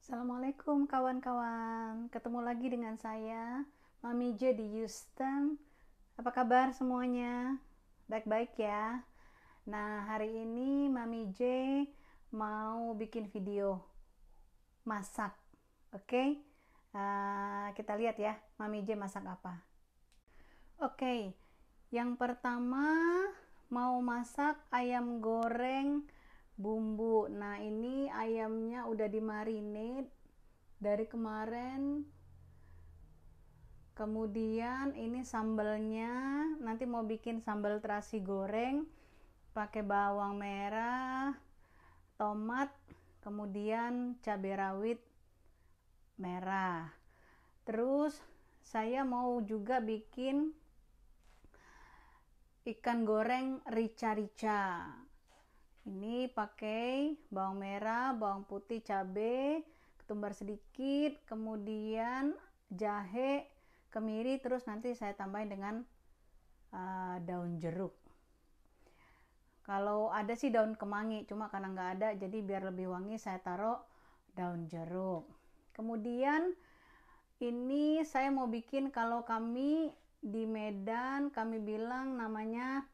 Assalamualaikum kawan-kawan, ketemu lagi dengan saya Mami J di Houston. Apa kabar semuanya? Baik-baik ya. Nah, hari ini Mami J mau bikin video masak. Oke, kita lihat ya Mami J masak apa. Oke, yang pertama mau masak ayam goreng bumbu. Nah, ini ayamnya udah dimarinate dari kemarin. Kemudian ini sambalnya, nanti mau bikin sambal terasi goreng pakai bawang merah, tomat, kemudian cabai rawit merah. Terus saya mau juga bikin ikan goreng rica-rica. Ini pakai bawang merah, bawang putih, cabai, ketumbar sedikit, kemudian jahe, kemiri, terus nanti saya tambahin dengan daun jeruk. Kalau ada sih daun kemangi, cuma karena nggak ada, jadi biar lebih wangi saya taruh daun jeruk. Kemudian ini saya mau bikin, kalau kami di Medan kami bilang namanya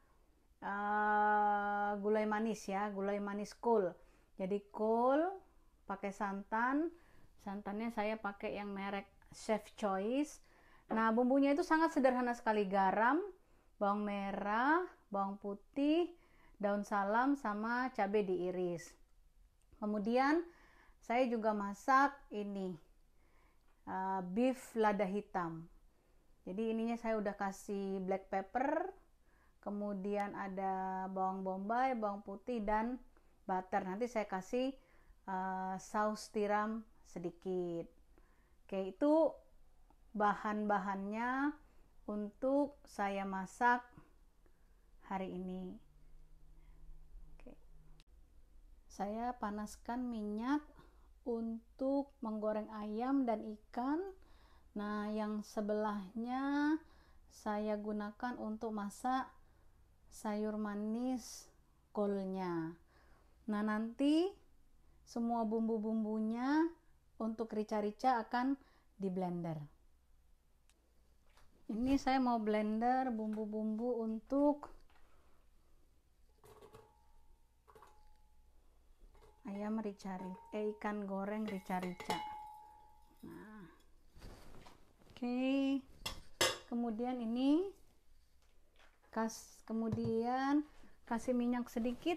gulai manis ya, gulai manis kol. Jadi kol pakai santannya saya pakai yang merek Chef Choice. Nah, bumbunya itu sangat sederhana sekali: garam, bawang merah, bawang putih, daun salam, sama cabai diiris. Kemudian saya juga masak ini beef lada hitam. Jadi ininya saya udah kasih black pepper, kemudian ada bawang bombay, bawang putih, dan butter. Nanti saya kasih saus tiram sedikit. Oke, itu bahan-bahannya untuk saya masak hari ini. Oke. Saya panaskan minyak untuk menggoreng ayam dan ikan. Nah, yang sebelahnya saya gunakan untuk masak sayur manis kolnya. Nah, nanti semua bumbu-bumbunya untuk rica-rica akan di blender. Ini saya mau blender bumbu-bumbu untuk ayam rica-rica, ikan goreng rica-rica. Nah, oke. Kemudian ini kemudian kasih minyak sedikit.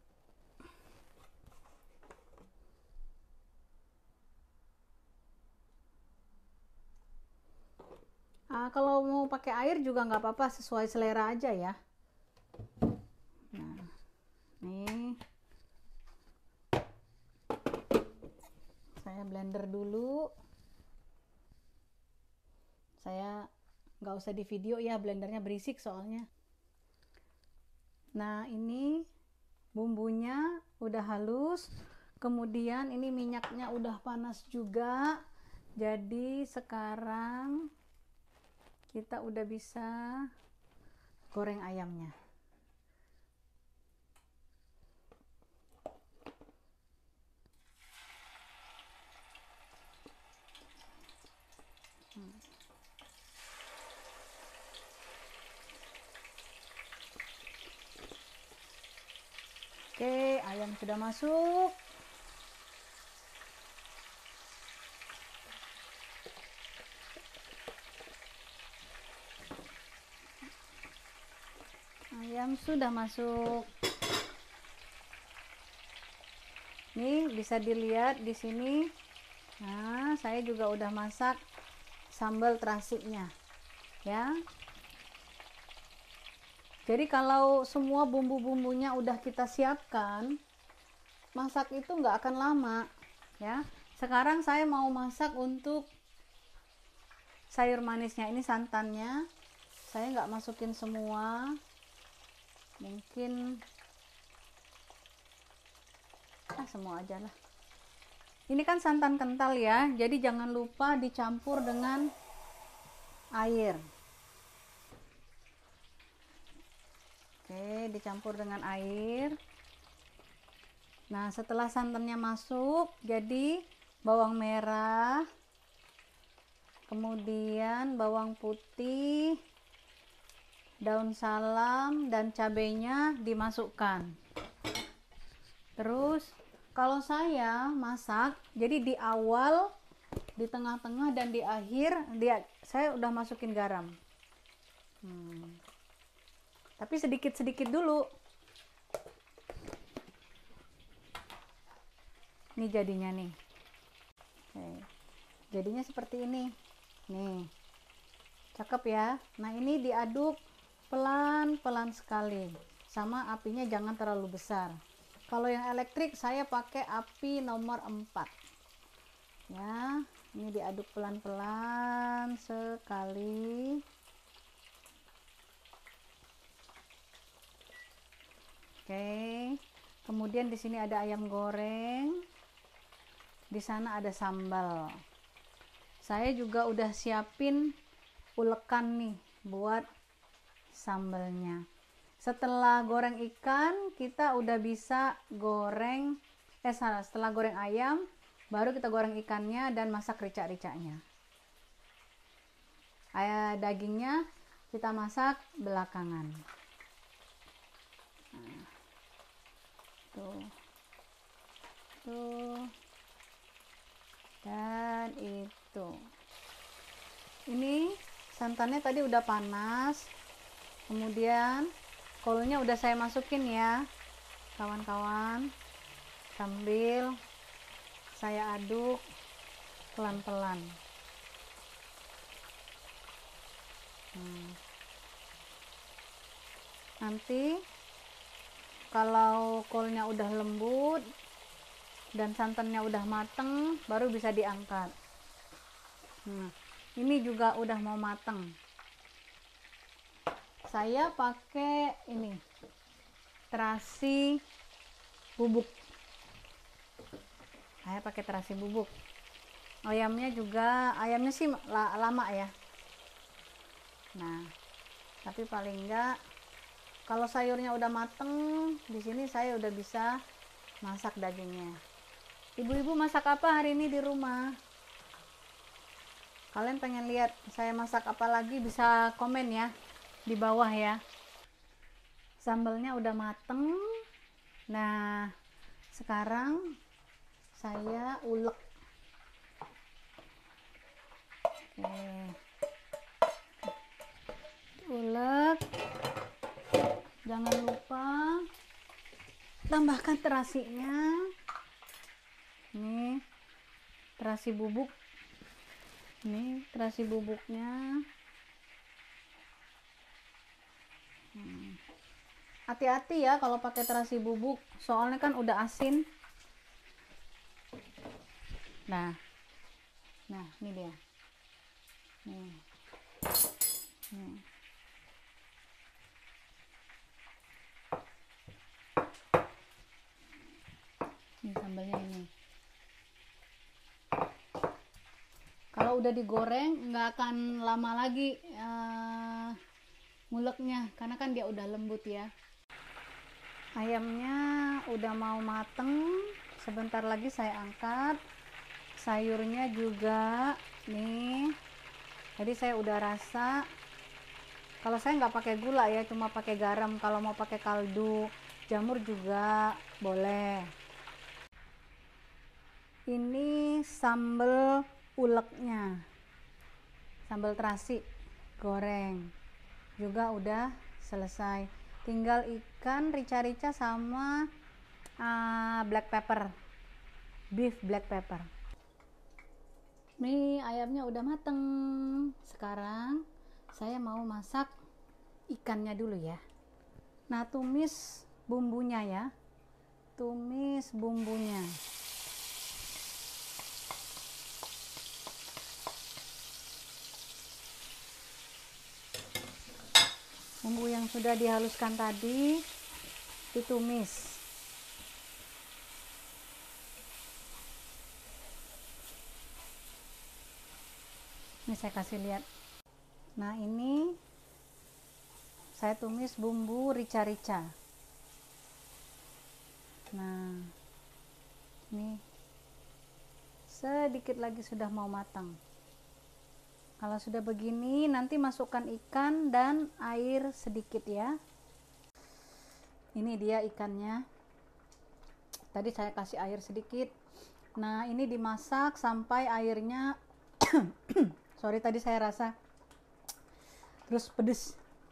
Kalau mau pakai air juga nggak apa-apa, sesuai selera aja ya. Nah, nih saya blender dulu. Saya nggak usah di video ya, blendernya berisik soalnya. Nah, ini bumbunya udah halus, kemudian ini minyaknya udah panas juga. Jadi sekarang kita udah bisa goreng ayamnya. Oke, ayam sudah masuk. Ayam sudah masuk. Nih, bisa dilihat di sini. Nah, saya juga udah masak sambal terasinya. Ya. Jadi kalau semua bumbu-bumbunya udah kita siapkan, masak itu nggak akan lama ya. Sekarang saya mau masak untuk sayur manisnya. Ini santannya saya nggak masukin semua, mungkin semua aja lah. Ini kan santan kental ya, jadi jangan lupa dicampur dengan air. Oke, dicampur dengan air. Nah, setelah santannya masuk, jadi bawang merah, kemudian bawang putih, daun salam, dan cabenya dimasukkan. Terus kalau saya masak, jadi di awal, di tengah-tengah, dan di akhir saya udah masukin garam. Tapi sedikit-sedikit dulu. Ini jadinya nih. Oke. Jadinya seperti ini. Nih. Cakep ya. Nah, ini diaduk pelan-pelan sekali. Sama apinya jangan terlalu besar. Kalau yang elektrik saya pakai api nomor 4. Ya, ini diaduk pelan-pelan sekali. Oke. Kemudian di sini ada ayam goreng. Di sana ada sambal. Saya juga udah siapin ulekan nih buat sambalnya. Setelah goreng ikan, kita udah bisa goreng setelah goreng ayam, baru kita goreng ikannya dan masak rica-ricanya. Dagingnya kita masak belakangan. Nah, tuh. Dan itu. Ini santannya tadi udah panas. Kemudian kolnya udah saya masukin ya, kawan-kawan. Sambil saya aduk pelan-pelan. Nanti kalau kolnya udah lembut dan santannya udah mateng, baru bisa diangkat. Nah, ini juga udah mau mateng. Saya pakai ini terasi bubuk. Saya pakai terasi bubuk. Ayamnya sih lama ya. Nah, tapi paling enggak kalau sayurnya udah mateng, di sini saya udah bisa masak dagingnya. Ibu-ibu masak apa hari ini di rumah? Kalian pengen lihat saya masak apa lagi, bisa komen ya di bawah ya. Sambalnya udah mateng. Nah, sekarang saya ulek. Oke. Ulek. Jangan lupa tambahkan terasinya. Nih, terasi bubuk. Nih, terasi bubuknya. Hati-hati ya kalau pakai terasi bubuk, soalnya kan udah asin. Nah, ini dia. Nih. Ini sambalnya ini. Kalau udah digoreng nggak akan lama lagi nguleknya, karena kan dia udah lembut ya. Ayamnya udah mau mateng, sebentar lagi saya angkat. Sayurnya juga nih, jadi saya udah rasa. Kalau saya nggak pakai gula ya, cuma pakai garam. Kalau mau pakai kaldu jamur juga boleh. Ini sambal uleknya, sambal terasi goreng juga udah selesai. Tinggal ikan rica-rica sama black pepper, beef black pepper. Nih ayamnya udah mateng. Sekarang saya mau masak ikannya dulu ya. Nah, tumis bumbunya ya. Tumis bumbunya. Bumbu yang sudah dihaluskan tadi ditumis. Ini saya kasih lihat. Nah, ini saya tumis bumbu rica-rica. Nah, ini sedikit lagi sudah mau matang. Kalau sudah begini, nanti masukkan ikan dan air sedikit ya. Ini dia ikannya. Tadi saya kasih air sedikit. Nah, ini dimasak sampai airnya sorry, tadi saya rasa terus pedes.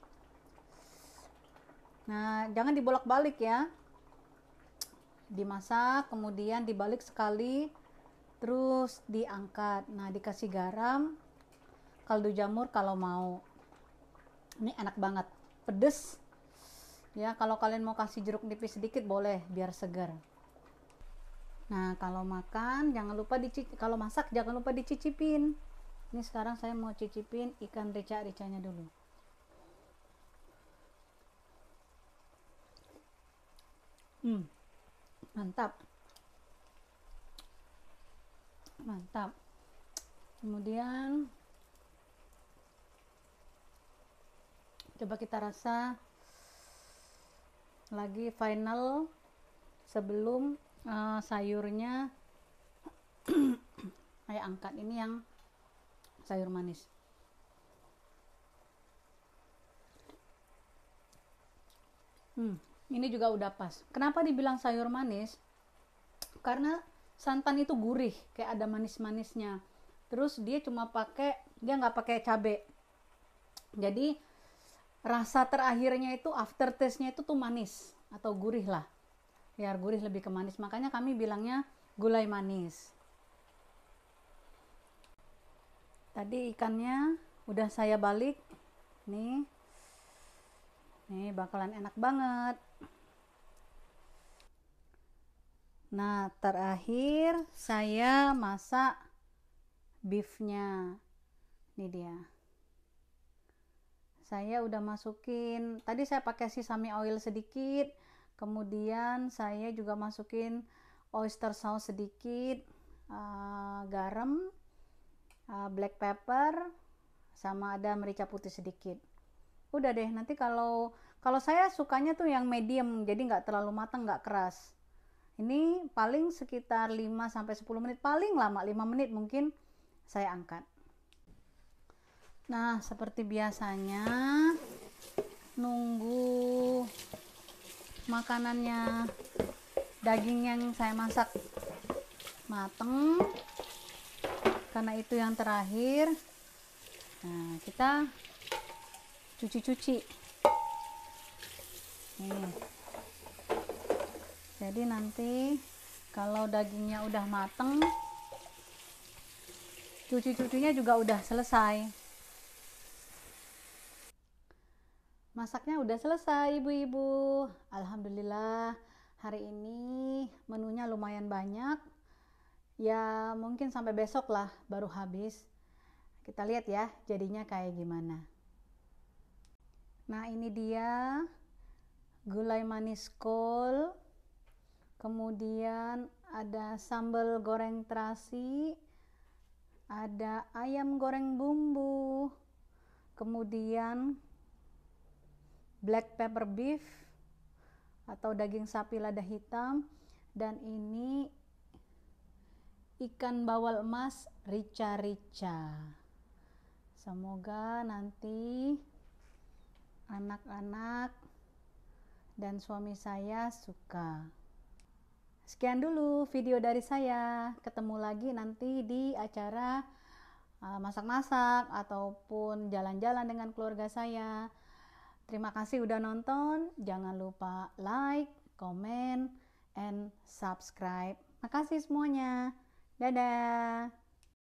Nah, jangan dibolak-balik ya. Dimasak, kemudian dibalik sekali, terus diangkat. Nah, dikasih garam, kaldu jamur kalau mau. Ini enak banget, pedes ya. Kalau kalian mau kasih jeruk nipis sedikit boleh biar segar. Nah, kalau makan jangan lupa kalau masak jangan lupa dicicipin. Ini sekarang saya mau cicipin ikan rica-ricanya dulu. Mantap, mantap. Kemudian coba kita rasa lagi final sebelum sayurnya saya angkat. Ini yang sayur manis. Ini juga udah pas. Kenapa dibilang sayur manis? Karena santan itu gurih, kayak ada manis-manisnya. Terus dia nggak pakai cabai. Jadi rasa terakhirnya itu, after taste-nya itu tuh manis atau gurih lah. Biar gurih lebih ke manis. Makanya kami bilangnya gulai manis. Tadi ikannya udah saya balik. Nih bakalan enak banget. Nah, terakhir saya masak beefnya. Ini dia. Saya udah masukin, tadi saya pakai sesame oil sedikit, kemudian saya juga masukin oyster sauce sedikit, garam, black pepper, sama ada merica putih sedikit. Udah deh, nanti kalau saya sukanya tuh yang medium, jadi nggak terlalu matang, nggak keras. Ini paling sekitar 5-10 menit, paling lama 5 menit mungkin saya angkat. Nah, seperti biasanya nunggu makanannya, daging yang saya masak mateng, karena itu yang terakhir. Nah, kita cuci-cuci nih. Jadi nanti kalau dagingnya udah mateng, cuci-cucinya juga udah selesai. Masaknya udah selesai ibu-ibu. Alhamdulillah, hari ini menunya lumayan banyak. Ya mungkin sampai besok lah baru habis. Kita lihat ya jadinya kayak gimana. Nah, ini dia gulai manis kol. Kemudian ada sambal goreng terasi, ada ayam goreng bumbu, kemudian black pepper beef atau daging sapi lada hitam, dan ini ikan bawal emas rica-rica. Semoga nanti anak-anak dan suami saya suka. Sekian dulu video dari saya. Ketemu lagi nanti di acara masak-masak ataupun jalan-jalan dengan keluarga saya. Terima kasih udah nonton. Jangan lupa like, comment, and subscribe. Makasih semuanya. Dadah.